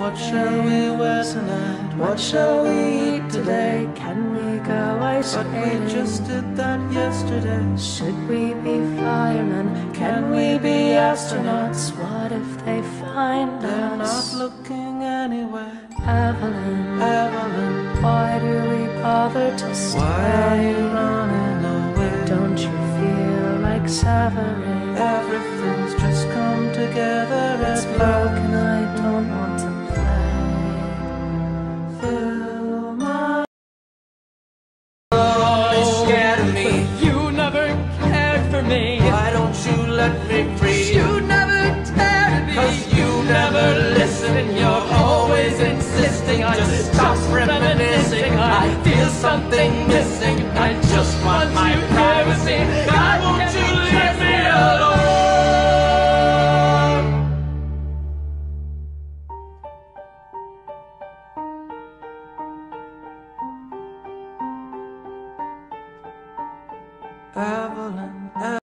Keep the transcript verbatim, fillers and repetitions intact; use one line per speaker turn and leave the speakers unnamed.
What shall we wear tonight? What shall we eat today?
Can we go ice
But
skating?
we just did that yesterday.
Should we be firemen? Can we be astronauts? What if they find
They're
us?
not looking anywhere.
Evelyn,
Evelyn,
why do we bother to stay?
why are you running away?
Don't you feel like severing?
Everything's just come together.
It's
at
broken,
last.
I don't want to play.
Fill my
Always scared of me. You never cared for me.
Why don't you let me free?
You never dared me.
Cause you never listen and you're always insisting. I just stop reminiscing. I feel something missing. I just want my privacy. God, won't you leave me alone? Evelyn,